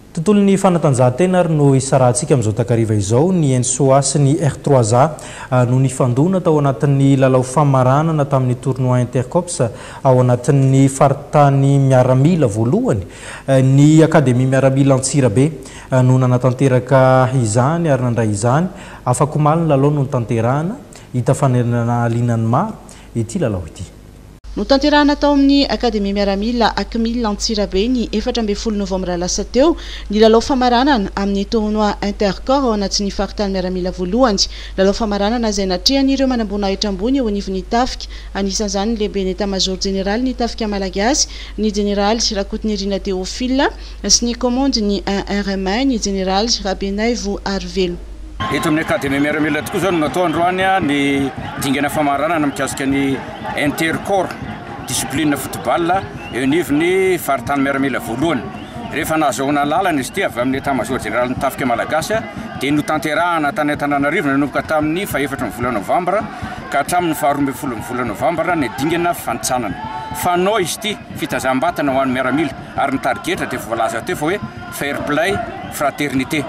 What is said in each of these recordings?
Tontolon'ny fanatanjahantena ary no isarahantsika amin'izao takariva izao ny NSOA sy ny R3A no nifandona tao anatin'ny lalao famaranana tamin'ny tournoi Intercops ao anatin'ny faritany miaramila voalohany ny akademia miaramila Antsirabe no nanatanteraka izany ary nandray izany afaka omaly ny lalao no tanterahana hita fanenana alinany maro ity lalao ity. No tanterahana tao amin'ny akademia miaramila Akmil Antsirabe ny 14 novambra lasa teo ny lalao famaranana amin'ny tournoi Intercorps ao anatin'ny faritany miaramila voalohany. Lalao famaranana izay natrehan'ireo manambonahitra ambony eo anivon'ny tafika, anisan'izany lehibe ny état-major général ny tafika malagasy, ny général Rakotonirina Théophile sy ny commande ny 1 RMA ny général Rabenaivo Arvelo. Eto amin'ny akademia miaramila tokoa zao no natao androany ny dingana famaranana mikasika ny Intercorps discipline football eo anivon'ny faritany miaramila voalohany. Rehefa nahazoana lalana izy ty avy amin'ny état-major général ny tafika malagasy dia no tanterahana tany Antananarivo nanomboka tamin'ny 4 vola novambra ka hatramin'ny 12 vola novambra ny dingana fanitsanana. Fanao izy ty fitazam-batana ho an'ny miaramila ary ny targetra dia voalaza teo fa hoe fair play fraternité.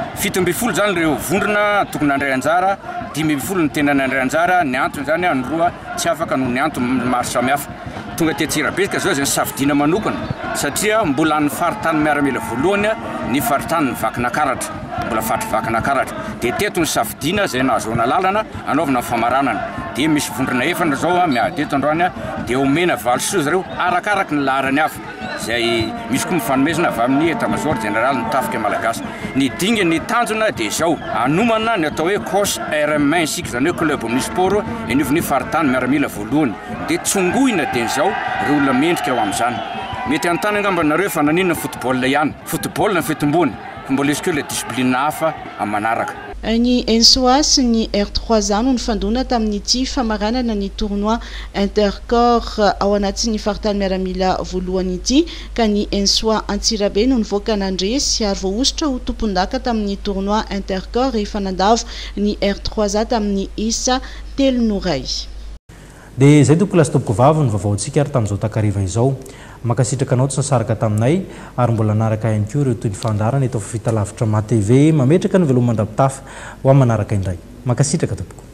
7 zany ireo vondrona tokony andray anjara, 10 ny tena andray anjara, ny antony zany androa tsy afaka noho ny antony maro samihafa. Tonga ty Antsirabe zao zay safidiana manokana satria mbola ny faritany miaramila voalohany ny faritany vakina karatra, mbola fatry vakina karatra. Dia teto ny safidiana zay nahazoana lalana anaovana famaranana. Dia misy vondrona efana zao miady eto androany dia omena valisoa zareo arakaraka ny laharany avy. Zay misy koa mifanomezana avy amin'ny état-major général ny tafika malagasy. Ny dinga ny tanjona dia izao anomana ny atao hoe COS RM1 isika zany hoe club amin'ny sport anivon'ny faritany miaramila voalohany. Dia tsongoina dia izao ireo olona mendrika ao amin'izany. Mety anontany angamba-nareo fa naninona football ihany. Football ny fetombony, mbola izy koa ilay discipline hafa amin'ny manaraka. Ny NSOA sy ny R3A no nifandona tamin'ity famaranana ny tournoi Intercorps ao anatin'ny faritany miaramila voalohany ity ka ny NSOA Antsirabe no nivoaka nandresy ary voaositra ho tompon-daka tamin'ny tournoi Intercorps rehefa nandavo ny R3A tamin'ny isa 3 noray. Dia izay tompoko lasa tompoko vavy ny vaovaontsika ary tamin'izao takariva izao. Makasitraka anao tsy nasaraka taminay ary mbola naraka ihany koa ireo toy ny fandarana eto fitalavitra Ma TV mametraka ny velomandram-pitafa ho amin'ny manaraka indray. Makasitraka tompoko.